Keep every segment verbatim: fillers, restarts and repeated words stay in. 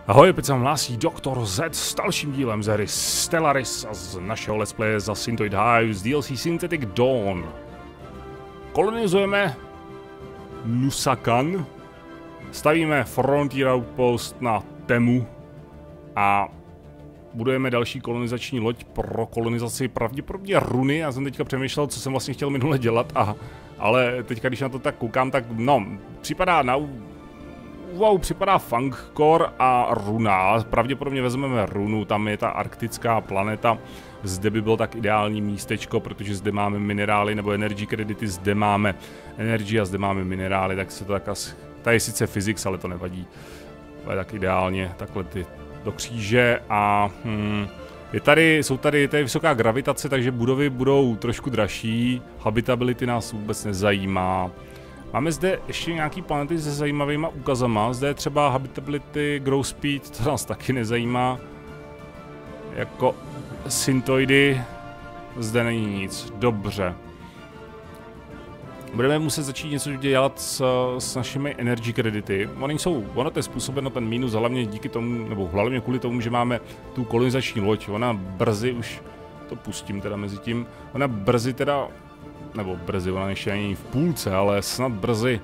Ahoj, opět se vám hlásí doktor Z s dalším dílem z hry Stellaris a z našeho let's play za Synthoid Hive z D L C Synthetic Dawn. Kolonizujeme Nusakan, stavíme Frontier Outpost na Temu a budujeme další kolonizační loď pro kolonizaci pravděpodobně runy. Já jsem teďka přemýšlel, co jsem vlastně chtěl minule dělat, a, ale teďka, když na to tak koukám, tak no, připadá na... Wow, připadá Fangkor a runa. Pravděpodobně vezmeme runu, tam je ta arktická planeta. Zde by bylo tak ideální místečko, protože zde máme minerály nebo energy kredity, zde máme energy a zde máme minerály, tak se to tak asi... Tady je sice physics, ale to nevadí. To je tak ideálně, takhle ty do kříže a... Hmm, je tady, jsou tady, je tady vysoká gravitace, takže budovy budou trošku dražší. Habitability nás vůbec nezajímá. Máme zde ještě nějaký planety se zajímavýma úkazama. Zde je třeba habitability, growth speed, to nás taky nezajímá. Jako synthoidy zde není nic. Dobře. Budeme muset začít něco dělat s, s našimi energy kredity. Oni jsou, ono to je způsobeno ten mínus hlavně díky tomu, nebo hlavně kvůli tomu, že máme tu kolonizační loď. Ona brzy už, to pustím teda mezi tím, ona brzy teda... Nebo brzy, ona ještě není v půlce, ale snad brzy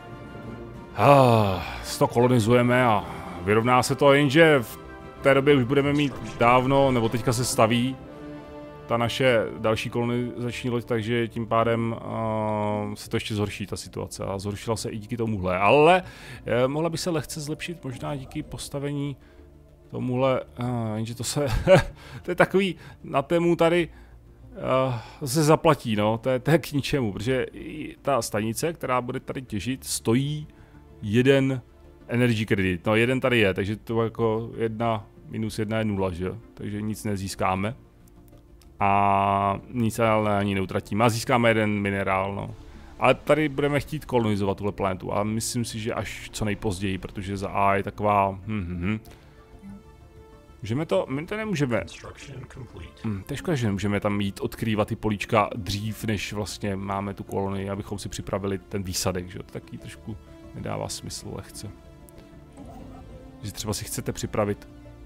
ah, to kolonizujeme a vyrovná se to, jenže v té době už budeme mít dávno, nebo teďka se staví ta naše další kolonizační loď, takže tím pádem uh, se to ještě zhorší ta situace a zhoršila se i díky tomuhle, ale eh, mohla by se lehce zlepšit možná díky postavení tomuhle, uh, jenže to se, to je takový na tému tady, Uh, se zaplatí, no, to je, to je k ničemu, protože ta stanice, která bude tady těžit, stojí jeden energy credit, no jeden tady je, takže to jako jedna minus jedna je nula, že jo, takže nic nezískáme a nic ale ani neutratíme a získáme jeden minerál, no. Ale tady budeme chtít kolonizovat tuhle planetu a myslím si, že až co nejpozději, protože za A je taková, hm, hm, hm. Můžeme to, my to nemůžeme, hm, to je škoda, že nemůžeme tam jít odkrývat ty políčka dřív, než vlastně máme tu kolonii, abychom si připravili ten výsadek, že jo, to taky trošku nedává smysl lehce. Že třeba si chcete připravit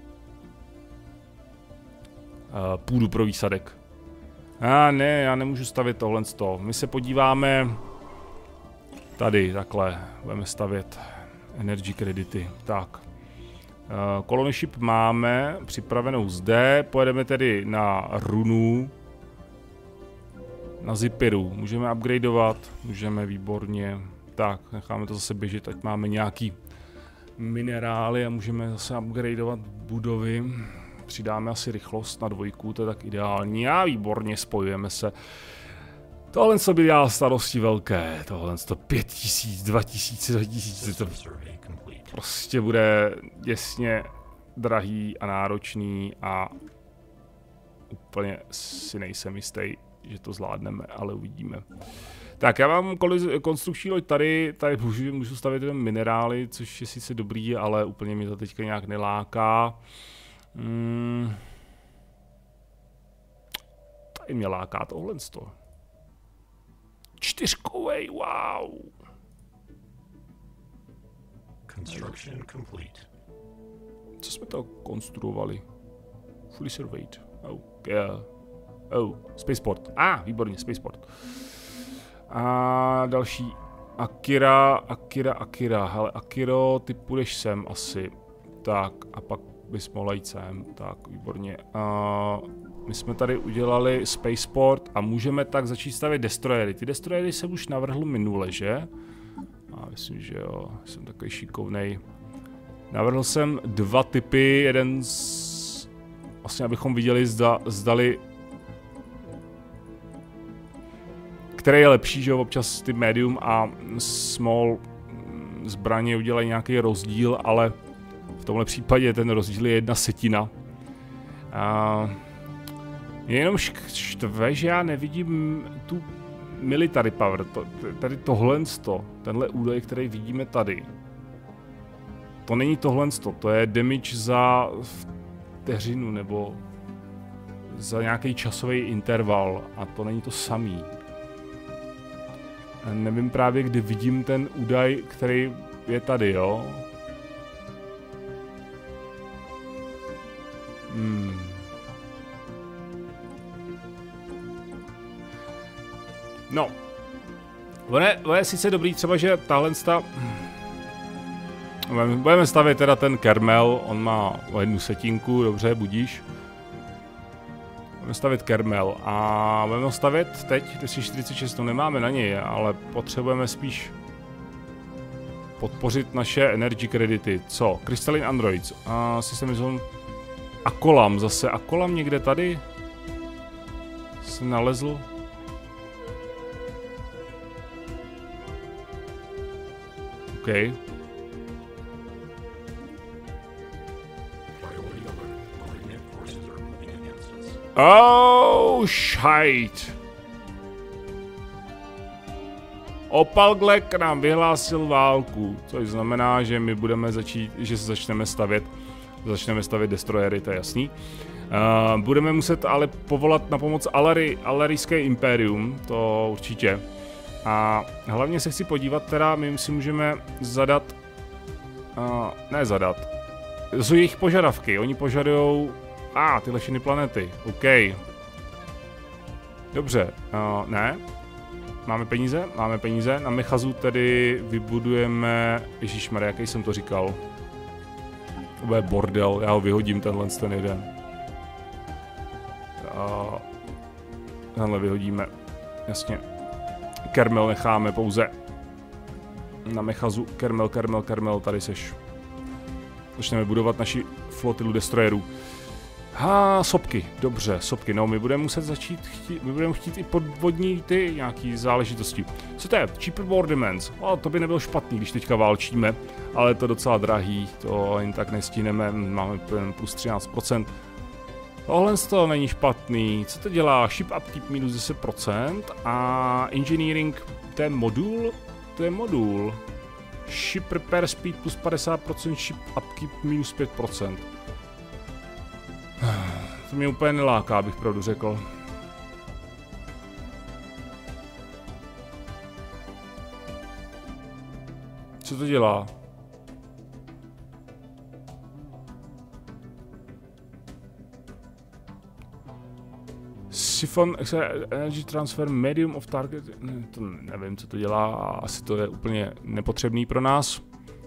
uh, půdu pro výsadek. A ne, já nemůžu stavět tohle z toho. My se podíváme tady, takhle, budeme stavět energy kredity, tak. Uh, colony ship máme připravenou zde, pojedeme tedy na runu, na Zipiru, můžeme upgradeovat, můžeme výborně, tak necháme to zase běžet, ať máme nějaký minerály a můžeme zase upgradeovat budovy, přidáme asi rychlost na dvojku, to je tak ideální a výborně spojujeme se. Tohle co by dělalo starosti velké, tohle to pět tisíc, dva tisíce, dva tisíce, to prostě bude jasně drahý a náročný a úplně si nejsem jistý, že to zvládneme, ale uvidíme. Tak já mám konstrukční loď tady, tady můžu, můžu stavit jen minerály, což je sice dobrý, ale úplně mě to teďka nějak neláká. Hmm. Tady mě láká tohle z toho. Čtyřkovej, wow! Construction complete. Co jsme to konstruovali? Fully surveyed. Oh, yeah. Oh, spaceport. Ah, výborně, spaceport. A další. Akira, Akira, Akira. Hele, Akiro, ty půjdeš sem asi. Tak, a pak bys mohla jít sem. Tak, výborně. A my jsme tady udělali spaceport a můžeme tak začít stavět destroyery. Ty destroyery jsem už navrhl minule, že? A myslím, že jo, jsem takový šikovnej. Navrhl jsem dva typy, jeden z... Vlastně, abychom viděli, zda, zdali... Který je lepší, že jo, občas ty medium a small zbraně udělají nějaký rozdíl, ale v tomhle případě ten rozdíl je jedna setina. A... Je jenom štve, že já nevidím tu military power, to, tady tohle, tenhle údaj, který vidíme tady. To není tohle, to je damage za vteřinu nebo za nějaký časový interval a to není to samý. Nevím právě, kdy vidím ten údaj, který je tady, jo. Hmm. No. Ono je, ono je sice dobrý třeba, že tahle sta... Budeme stavět teda ten Kermel, on má o jednu setinku, dobře, budíš. Budeme stavět Kermel a budeme stavět teď, dvě stě čtyřicet šest, to nemáme na něj, ale potřebujeme spíš podpořit naše energy kredity. Co? Crystalline Androids, a systém zón Akolam zase, Akolam někde tady se nalezl. OK. Oh, shite. Opalglek nám vyhlásil válku, což znamená, že my budeme začít, že se začneme stavět, začneme stavět destroyery, to je jasný. Uh, budeme muset ale povolat na pomoc Alary, Alarijské impérium, to určitě. A hlavně se chci podívat, teda my si můžeme zadat, uh, ne zadat, to jsou jejich požadavky, oni požadujou, a ah, tyhle všechny planety, OK. Dobře, uh, ne, máme peníze, máme peníze, na Mechazu tedy vybudujeme, ježišmarja, jaký jsem to říkal. To bude bordel, já ho vyhodím, tenhle ten jeden. Uh, tenhle vyhodíme, jasně. Kermel necháme pouze na Mechazu, Kermel, Kermel, Kermel, tady seš. Začneme budovat naši flotilu destroyerů. Ha, sopky, dobře, sopky, no my budeme muset začít, chtít, my budeme chtít i podvodní ty nějaký záležitosti. Co to je? Cheaper Boardmans, o, to by nebylo špatný, když teďka válčíme, ale je to docela drahý, to jen tak nestíneme, máme plus třináct procent. Tohle z toho není špatný, co to dělá? Ship upkeep minus deset procent a engineering, to je modul? To je modul. Ship repair speed plus padesát procent, ship upkeep minus pět procent. To mě úplně neláká, abych pravdu řekl. Co to dělá? Siphon energy transfer medium of target, ne, to nevím, co to dělá, asi to je úplně nepotřebný pro nás.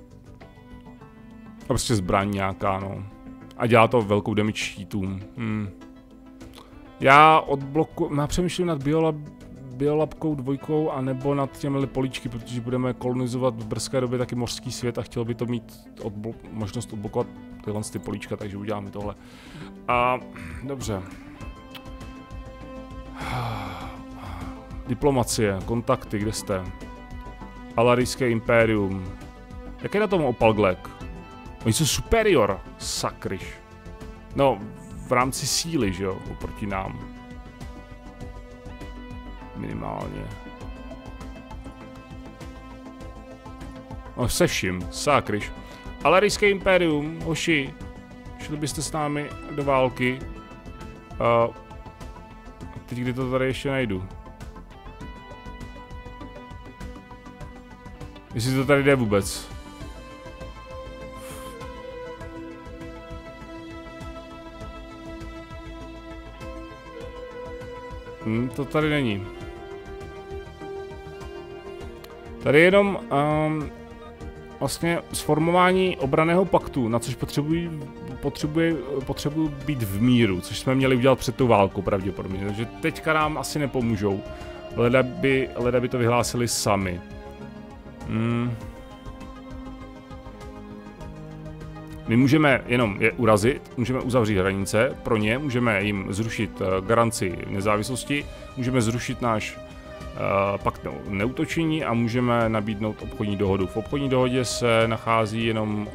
A prostě zbraň nějaká, no. A dělá to velkou damage sheetům. Hmm. Já odbloku, já přemýšlím nad biolab, biolabkou dvojkou, anebo nad těmi políčky, protože budeme kolonizovat v brzké době taky mořský svět a chtěl by to mít odblo, možnost odblokovat tyhle ty políčka, takže uděláme tohle. A dobře. Diplomacie, kontakty, kde jste? Alarijské impérium. Jak je na tom Opalglek? Oni jsou superior, sakryš. No, v rámci síly, že jo, oproti nám. Minimálně. No, se vším, sakryš. Alarijské impérium, hoši, šli byste s námi do války. Uh, teď kdy to tady ještě najdu. Jestli to tady jde vůbec. Hmm, to tady není. Tady je jenom um, vlastně sformování obranného paktu, na což potřebuji, potřebuji, potřebuji být v míru, což jsme měli udělat před tou válkou pravděpodobně, takže teďka nám asi nepomůžou. Leda by, leda by to vyhlásili sami. Hmm. My můžeme jenom je urazit, můžeme uzavřít hranice pro ně, můžeme jim zrušit uh, garanci nezávislosti, můžeme zrušit náš uh, pakt neútočení a můžeme nabídnout obchodní dohodu. V obchodní dohodě se nachází jenom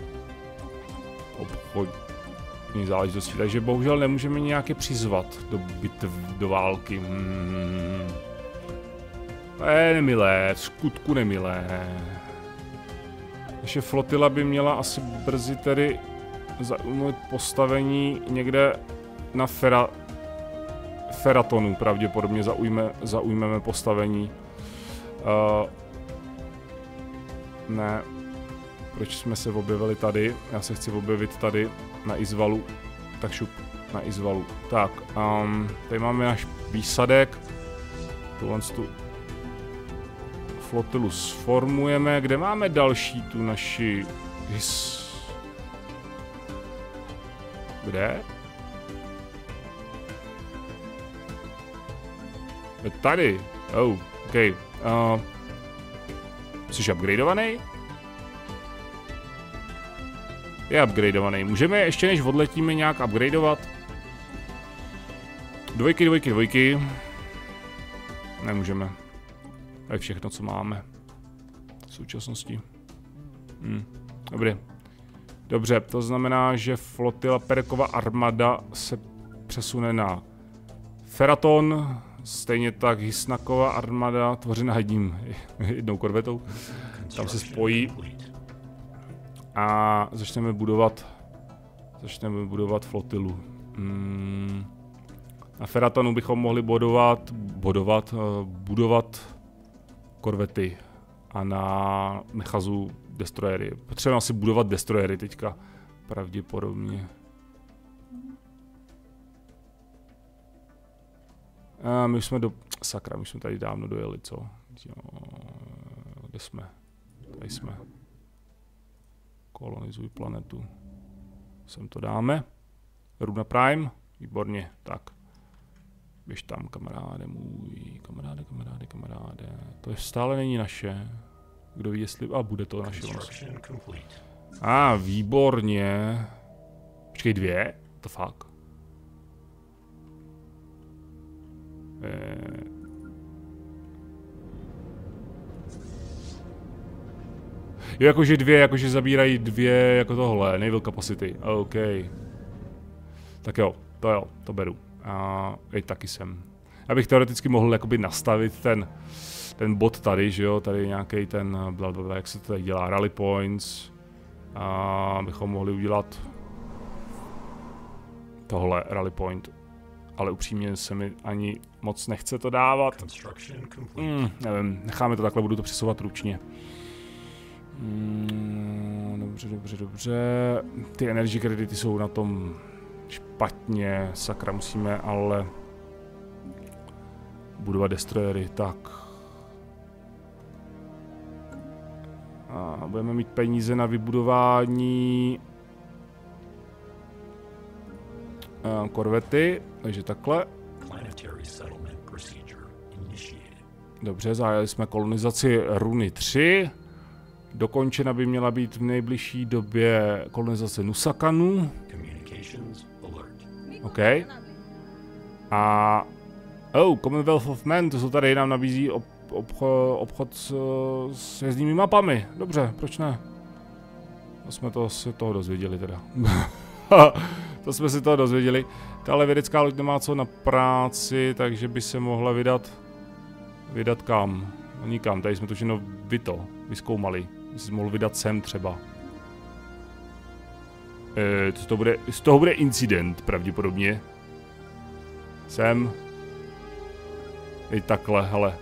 obchodní záležitosti, takže bohužel nemůžeme nějaké přizvat do bitev, do války. Hmm. To je nemilé, v skutku nemilé. Naše flotila by měla asi brzy tedy zaujmout postavení někde na Fera, Feratonu, pravděpodobně zaujme, zaujmeme postavení. Uh, ne, proč jsme se objevili tady? Já se chci objevit tady na Izvalu. tak šup na Izvalu. Tak, um, tady máme náš výsadek. Tuhle tu flotilu sformujeme. Kde máme další tu naši his... Kde? Je tady. Oh, OK. Uh, jsi upgradeovaný? Je upgradeovaný. Můžeme ještě než odletíme nějak upgradeovat? Dvojky, dvojky, dvojky. Nemůžeme. To je všechno, co máme v současnosti. Hm. Dobrý. Dobře, to znamená, že flotila Perekova armada se přesune na Feraton. Stejně tak Hisnakova armada, tvořená jedním, jednou korvetou. Tam se spojí. A začneme budovat, začneme budovat flotilu. Hmm. Na Feratonu bychom mohli bodovat, bodovat, budovat korvety. A na Mechazu destroyery. Potřebujeme asi budovat destroyery teďka. Pravděpodobně. A my už jsme do... Sakra, my už jsme tady dávno dojeli, co? Jo, kde jsme? Tady jsme. Kolonizuj planetu. Sem to dáme. Runa Prime. Výborně, tak. Běž tam, kamaráde můj. Kamaráde, kamaráde, kamaráde. To je stále není naše. Kdo ví, jestli... A bude to naše. A, ah, výborně. Počkej, dvě? To fakt. Eh. Jo, jakože dvě, jakože zabírají dvě, jako tohle, naval capacity, OK. Tak jo, to jo, to beru. A i taky jsem. Já bych teoreticky mohl jakoby nastavit ten, ten bod tady, že jo, tady nějaký ten, blablabla, jak se to tady dělá, rally points. A bychom mohli udělat tohle, rally point. Ale upřímně se mi ani moc nechce to dávat. Mm, nevím, necháme to takhle, budu to přesouvat ručně. Mm, dobře, dobře, dobře. Ty energy kredity jsou na tom špatně, sakra, musíme ale budovat destroyery, tak. A budeme mít peníze na vybudování uh, korvety, takže takhle. Dobře, zahájili jsme kolonizaci Runy tři. Dokončena by měla být v nejbližší době kolonizace Nusakanu. OK. A... Oh, Commonwealth of Men, to jsou tady, nám nabízí ob, obcho, obchod s, s jezdními mapami. Dobře, proč ne? To jsme to, si toho dozvěděli teda. To jsme si toho dozvěděli. Tahle vědecká loď nemá co na práci, takže by se mohla vydat... Vydat kam? No nikam, tady jsme to všechno vy to, vyzkoumali. By se mohl vydat sem třeba. E, to, to bude, z toho bude incident pravděpodobně. Sem. I takhle, hele.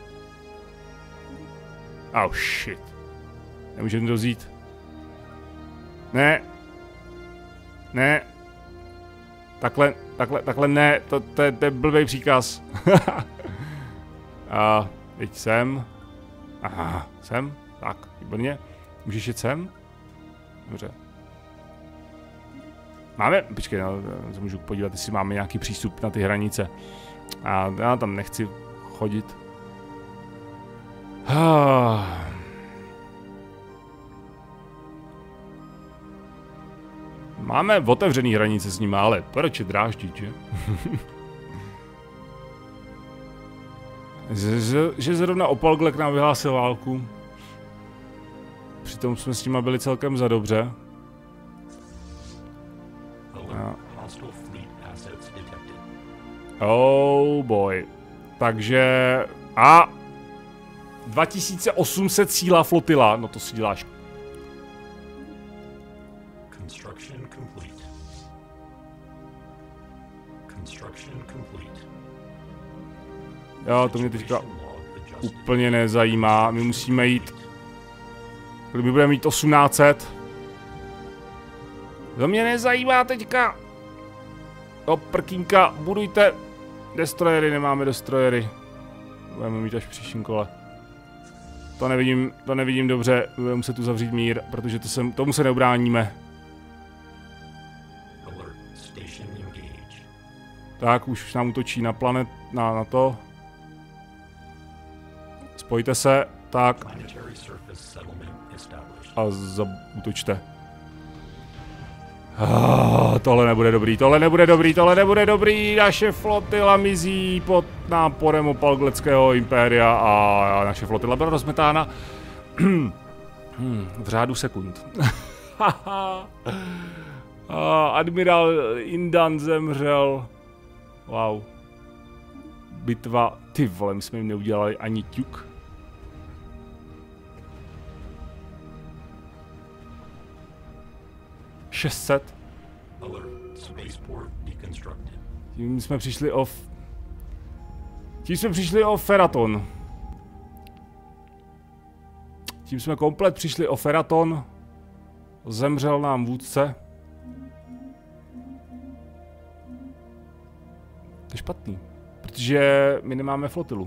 Oh shit. Nemůžeme to vzít. Ne. Ne. Takhle, takhle, takhle ne, to, to, to je blbý příkaz. A teď sem. Aha, sem. Tak, výborně. Můžeš jít sem? Dobře. Máme, počkej, no, se můžu podívat, jestli máme nějaký přístup na ty hranice. A já tam nechci chodit. Máme otevřený hranice s nimi, ale proč je dráždit, že? Že zrovna Opal k nám vyhlásil válku. Přitom jsme s nimi byli celkem za dobře. A... Oh boy. Takže... A... dva tisíce osm set síla flotila, no to si děláš. Jo, to mě teďka úplně nezajímá, my musíme jít... Kdyby budeme mít osmnáct set. To mě nezajímá teďka. O prkínka, budujte. Destroyery, nemáme destroyery. Budeme mít až v příštím kole. To nevidím, to nevidím dobře, budeme muset tu zavřít mír, protože to se, tomu se neubráníme. Tak, už nám útočí na planet, na, na to. Spojte se, tak. A zaútočte. Ah, tohle nebude dobrý, tohle nebude dobrý, tohle nebude dobrý. Naše flotila mizí pod náporem Opalgleckého impéria a naše flotila byla rozmetána v řádu sekund. Admirál Indan zemřel. Wow. Bitva. Ty vole, my jsme jim neudělali ani ťuk. šest set. Tím jsme přišli o... Tím jsme přišli o Feraton. Tím jsme komplet přišli o Feraton. Zemřel nám vůdce. To je špatný. Protože my nemáme flotilu.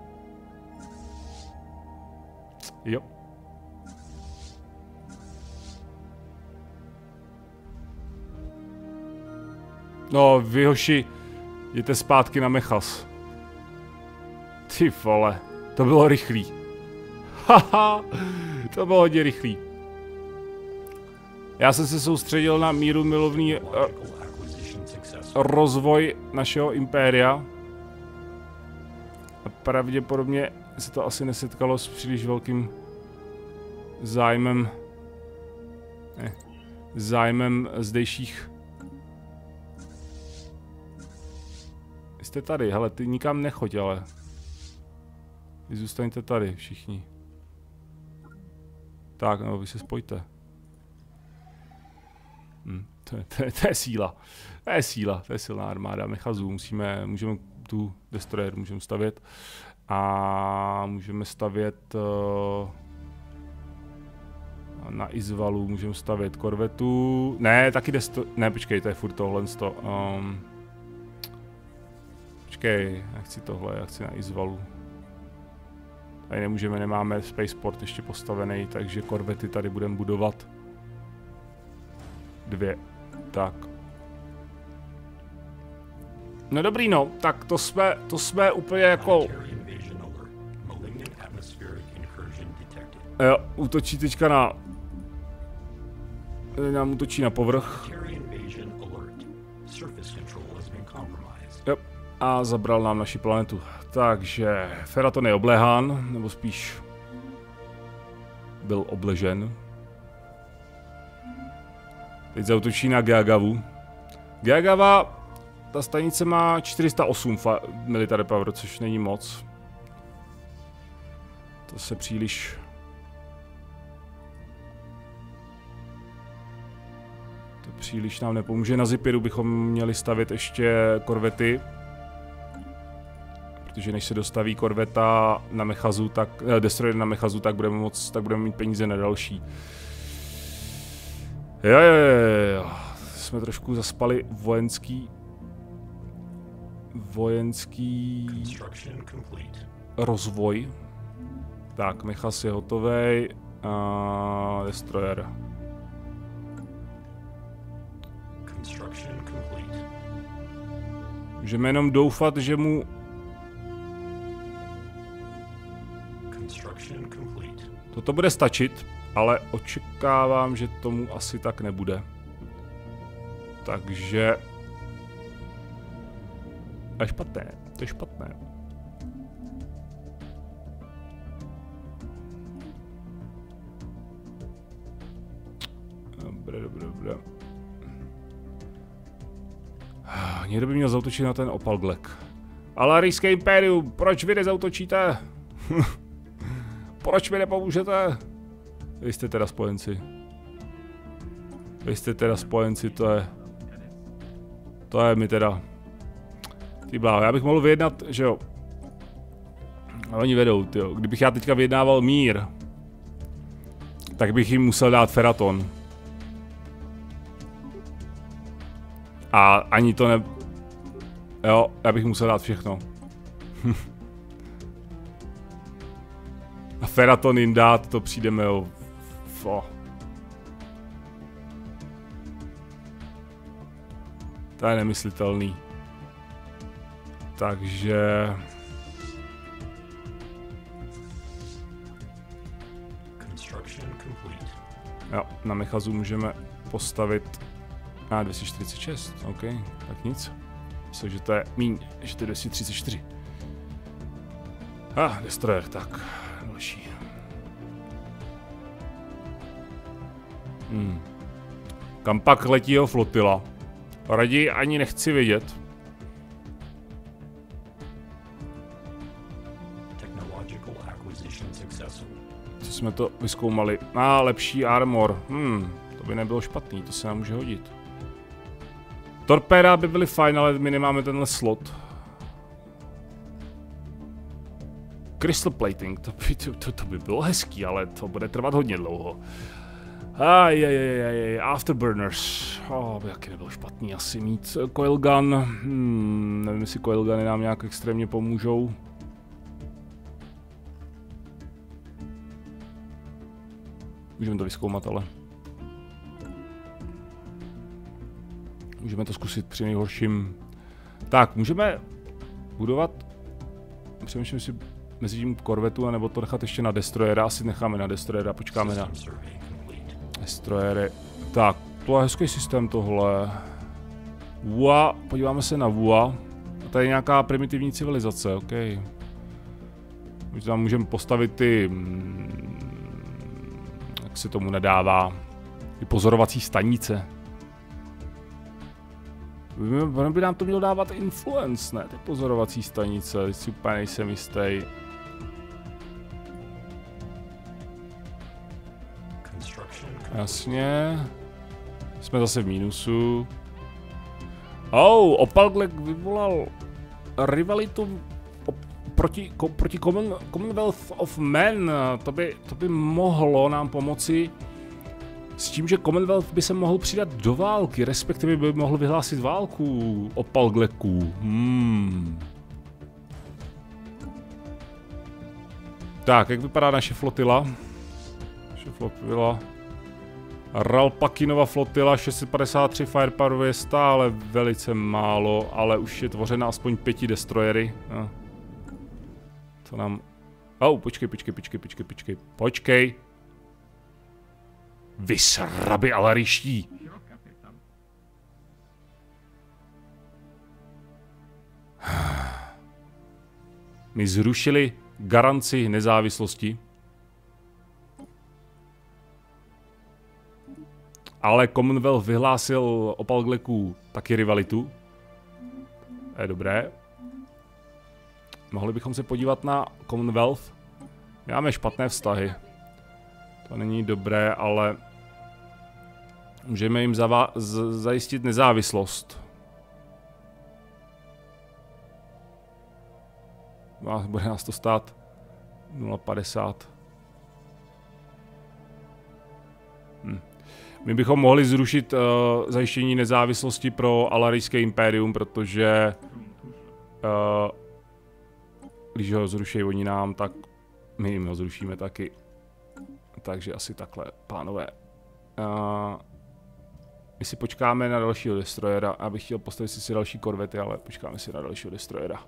Jo. No, vy hoši, jděte zpátky na Mechas. Ty vole, to bylo rychlý. Haha, to bylo hodně rychlý. Já jsem se soustředil na míru milovný uh, rozvoj našeho impéria. A pravděpodobně se to asi nesetkalo s příliš velkým zájmem, ne, zájmem zdejších. Jste tady, hele, ty nikam nechoď, ale. Vy zůstaňte tady, všichni. Tak, no, vy se spojte. Hm, to, je, to, je, to je síla. To je síla, to je silná armáda Mechazů. Musíme, můžeme tu destroyer můžeme stavět. A můžeme stavět uh, na Izvalu, můžeme stavět korvetu. Ne, taky desto... Ne, počkej, to je furt tohle. Um, počkej, já chci tohle, já chci na Izvalu. Tady nemůžeme, nemáme spaceport ještě postavený, takže korvety tady budeme budovat. Dvě. Tak. No dobrý, no, tak to jsme, to jsme úplně jako... Jo, útočí teďka na... Nám útočí na povrch. Jo, a zabral nám naši planetu. Takže Feraton je obléhán, nebo spíš byl obležen. Teď zaútočí na Geagavu. Geagava, ta stanice má čtyři sta osm military power, což není moc. To se příliš... To příliš nám nepomůže. Na Zipiru bychom měli stavět ještě korvety. Protože než se dostaví korveta na Mechazu, tak... Eh, destroyer na Mechazu, tak budeme moc, tak budeme mít peníze na další. Jo, jo, jo, jo. Jsme trošku zaspali vojenský... Vojenský... rozvoj. Tak, Mechas je hotovej. A... Destroyer. Můžeme jenom doufat, že mu... Toto bude stačit, ale očekávám, že tomu asi tak nebude. Takže... To je špatné, to je špatné. Dobré, dobré, dobré. Někdo by měl zaútočit na ten Opalglek. Alarijské impérium, proč vy nezautočíte? Proč mi nepomůžete? Vy jste teda spojenci. Vy jste teda spojenci, to je... To je mi teda... Ty bláho, já bych mohl vyjednat, že jo. A oni vedou, tyjo. Kdybych já teďka vyjednával mír, tak bych jim musel dát Feraton. A ani to ne... Jo, já bych musel dát všechno. A Feraton jim dát, to přijdeme jo. Fo. To je nemyslitelný. Takže... Jo, na Mechazu můžeme postavit... A, dvě stě čtyřicet šest, OK, tak nic. Myslím, že to je míň, že to je dvě stě třicet čtyři. Ah, Destroyer, tak, další. Hmm. Kam pak letí jeho flotila? Raději ani nechci vědět. Co jsme to vyzkoumali? A, ah, lepší armor. Hmm, to by nebylo špatný, to se nám může hodit. Torpéda by byly fajn, ale my nemáme tenhle slot. Crystal plating, to by, to, to, to by bylo hezký, ale to bude trvat hodně dlouho. Ajajajajaj, afterburners. Oh, by taky nebylo špatný asi mít coil gun. Hmm, nevím, jestli coil guny nám nějak extrémně pomůžou. Můžeme to vyzkoumat, ale... Můžeme to zkusit při nejhorším. Tak, můžeme budovat... Přemýšlím si mezi tím korvetu, nebo to nechat ještě na Destroyera. Asi necháme na Destroyera, počkáme na... Destroyery. Tak, to je hezký systém tohle. Vua, podíváme se na Vua. A tady je nějaká primitivní civilizace, OK. My tam můžeme postavit ty... Jak se tomu nedává? Ty pozorovací stanice. Ono by nám to mělo dávat influence, ne? Ty pozorovací stanice, teď si úplně nejsem jistý. Jasně. Jsme zase v mínusu. Oh, Opalglek vyvolal rivalitu proti, ko, proti Common, Commonwealth of Men. To by, to by mohlo nám pomoci s tím, že Commonwealth by se mohl přidat do války, respektive by mohl vyhlásit válku Opalgleků. Hmm. Tak, jak vypadá naše flotila? Naše flotila... Ralpakinova flotila šest set padesát tři firepoweru je stále velice málo, ale už je tvořena aspoň pěti destroyery. No. To nám... Oh, počkej, počkej, počkej, počkej, počkej, počkej. Vy sraby alariští. My zrušili garanci nezávislosti. Ale Commonwealth vyhlásil Opalgleků taky rivalitu. To je dobré. Mohli bychom se podívat na Commonwealth. Máme špatné vztahy. To není dobré, ale můžeme jim zajistit nezávislost. Bude nás to stát nula padesát. Hm. My bychom mohli zrušit uh, zajištění nezávislosti pro Alarijské impérium, protože uh, když ho zruší oni nám, tak my jim ho zrušíme taky. Takže asi takhle, pánové. Uh, my si počkáme na dalšího destroyera. Já bych chtěl postavit si, si další korvety, ale počkáme si na dalšího destroyera.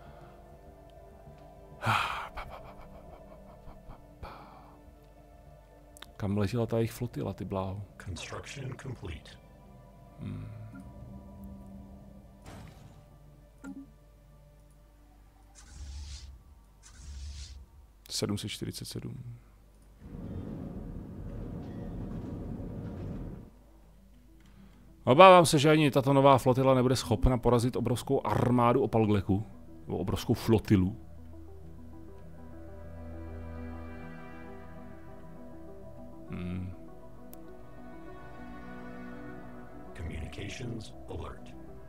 Kam letěla ta jejich flotila, ty bláho? Hmm. sedm set čtyřicet sedm. Obávám se, že ani tato nová flotila nebude schopna porazit obrovskou armádu Opalgleku, nebo obrovskou flotilu. Hmm. Communications alert.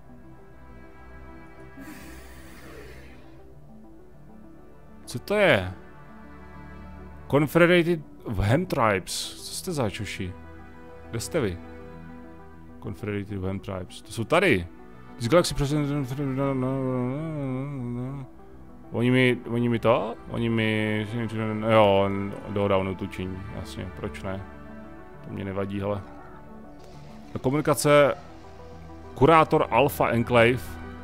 Co to je? Confederated Hem Tribes. Co jste za čuši? Kde jste vy? Confederated Hem Tribes. To jsou tady. Z Galaxy President... Oni mi, oni mi to? Oni mi... Jo, dohoda o neutučení, jasně, proč ne? To mě nevadí, hele. Komunikace... Kurátor Alpha Enclave.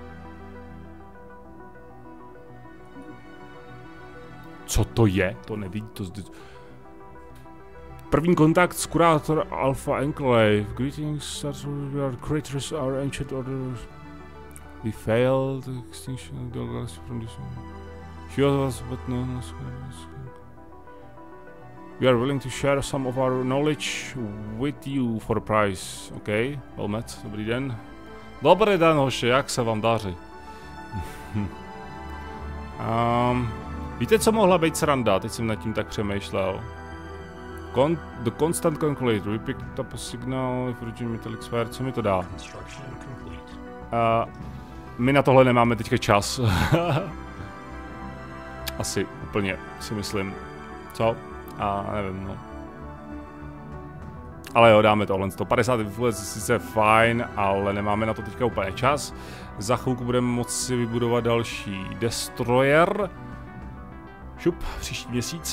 Co to je? To nevidí, to zde... První kontakt s kurátor Alpha Enclave. Greetings, our creators are ancient orders. We failed extinction of the galaxy from this one. Few of us, but no, no, we are willing to share some of our knowledge with you for a price. Okay, well met, dobrý den. Dobrý den, hoši, jak se vám daří? um, víte, co mohla být sranda? Teď jsem nad tím tak přemýšlel. Con the constant calculator. We picked up a signal if Virgin Metallic Sphere. Co mi to dá? Uh, my na tohle nemáme teďka čas. Asi úplně si myslím. Co? A nevím, no. Ale jo, dáme tohle. sto padesát influence sice fajn, ale nemáme na to teďka úplně čas. Za chvilku budeme moci vybudovat další destroyer. Šup, příští měsíc.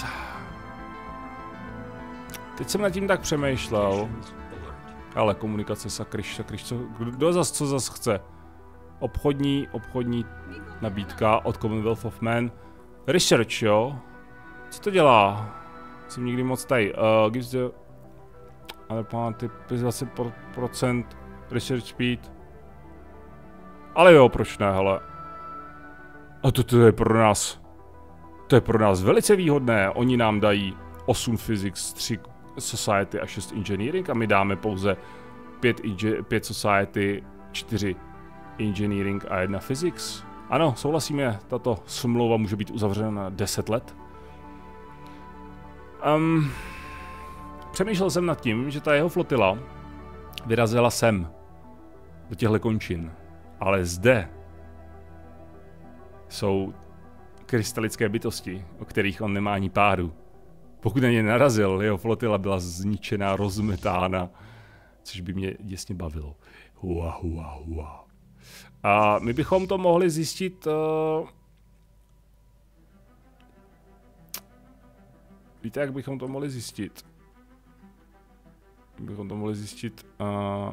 Teď jsem nad tím tak přemýšlel. Ale komunikace, sakryš, sakryš, co, kdo zas, co zas chce? Obchodní, obchodní nabídka od Commonwealth of Man. Research, jo? Co to dělá? Jsem nikdy moc tady. Uh, gives the... Ale pány, dvacet procent research speed. Ale jo, proč ne, hele. A to, to je pro nás... To je pro nás velice výhodné. Oni nám dají osm physics, tři society a šest engineering a my dáme pouze pět society, čtyři engineering a jedna physics. Ano, souhlasíme, tato smlouva může být uzavřena na deset let. Um, přemýšlel jsem nad tím, že ta jeho flotila vyrazila sem, do těchto končin, ale zde jsou krystalické bytosti, o kterých on nemá ani pádu. Pokud na ně narazil, jeho flotila byla zničená, rozmetána, což by mě děsně bavilo. Hua, hua, hua. A my bychom to mohli zjistit... Uh... Víte, jak bychom to mohli zjistit? Bychom to mohli zjistit... Uh...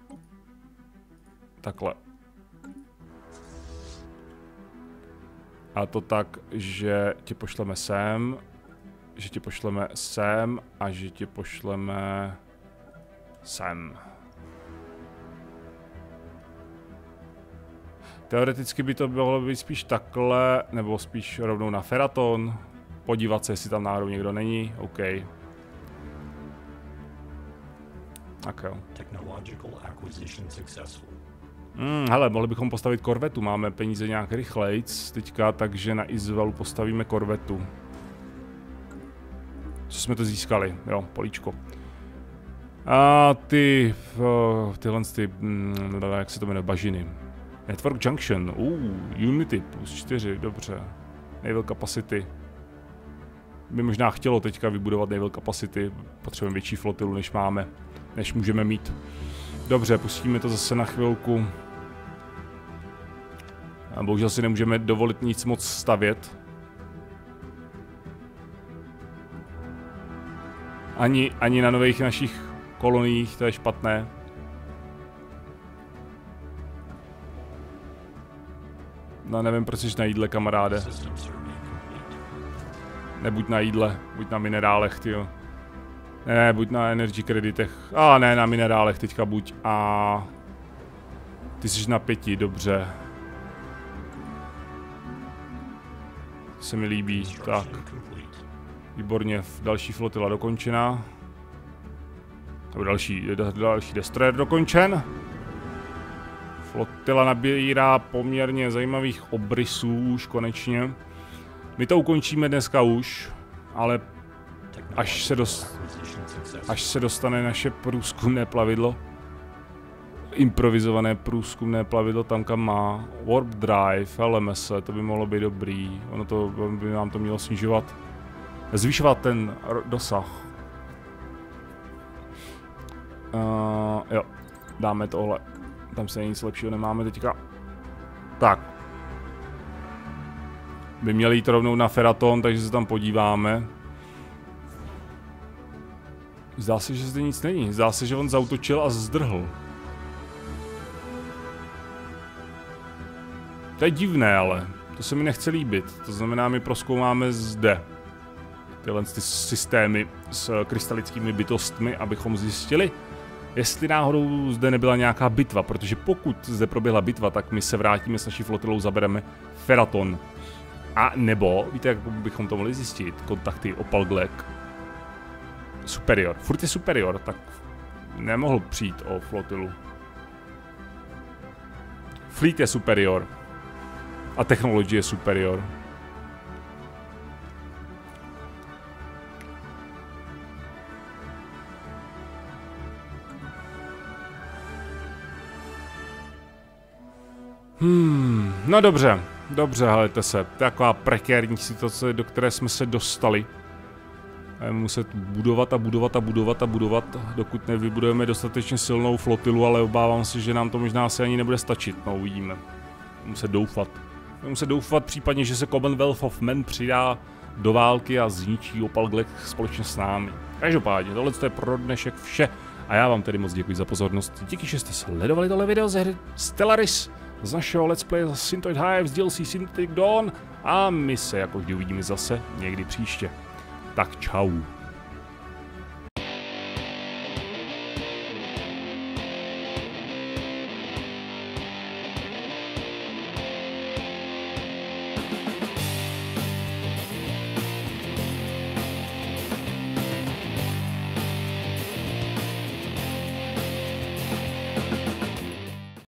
Takhle. A to tak, že tě pošleme sem, že tě pošleme sem a že tě pošleme sem. Teoreticky by to bylo být spíš takhle, nebo spíš rovnou na Feraton. Podívat se, jestli tam náhodou někdo není. OK. Tak jo. Hmm, hele, mohli bychom postavit korvetu, máme peníze nějak rychlejc teďka, takže na Izvalu postavíme korvetu. Co jsme to získali, jo, políčko. A ty, uh, tyhle ty, mm, jak se to jmenuje, bažiny. Network Junction, uh, Unity plus čtyři, dobře. Naval Capacity. By možná chtělo teďka vybudovat Naval Capacity, potřebujeme větší flotilu, než máme, než můžeme mít. Dobře, pustíme to zase na chvilku. A bohužel si nemůžeme dovolit nic moc stavět. Ani, ani na nových našich koloniích, to je špatné. No nevím, proč jsi na jídle, kamaráde. Nebuď na jídle, buď na minerálech, tyjo. Ne, buď na energy kreditech. A ne, na minerálech teďka buď. A ty jsi na pěti, dobře. To se mi líbí, tak. Výborně, další flotila dokončena. Nebo další, další destroyer dokončen. Flotila nabírá poměrně zajímavých obrysů už konečně. My to ukončíme dneska už, ale až se, dost, až se dostane naše průzkumné plavidlo, improvizované průzkumné plavidlo tam, kam má Warp Drive, L M S, to by mohlo být dobrý, ono to by nám to mělo snižovat, zvyšovat ten dosah. Uh, jo, dáme tohle Tam se nic lepšího nemáme teďka. Tak. By měli jít rovnou na Feraton, takže se tam podíváme. Zdá se, že zde nic není. Zdá se, že on zautočil a zdrhl. To je divné, ale to se mi nechce líbit. To znamená, my prozkoumáme zde tyhle ty systémy s krystalickými bytostmi, abychom zjistili, jestli náhodou zde nebyla nějaká bitva, protože pokud zde proběhla bitva, tak my se vrátíme s naší flotilou, zabereme Feraton. A nebo, víte, jak bychom to mohli zjistit, kontakty Opal Glac. Superior. Furt je Superior, tak nemohl přijít o flotilu. Fleet je Superior. A technologie je Superior. Hmm, no dobře, dobře, helejte se, taková prekérní situace, do které jsme se dostali. Budeme muset budovat a budovat a budovat a budovat, dokud nevybudujeme dostatečně silnou flotilu, ale obávám se, že nám to možná asi ani nebude stačit, no uvidíme. Budeme muset doufat. Budeme muset doufat případně, že se Commonwealth of Men přidá do války a zničí Opal Glac společně s námi. Každopádně, tohle je pro dnešek vše a já vám tedy moc děkuji za pozornost. Díky, že jste sledovali tohle video ze hry Stellaris, z našeho Let's Play za Synthoid Hive, z D L C Synthoid Dawn a my se jako vždy uvidíme zase někdy příště. Tak čau.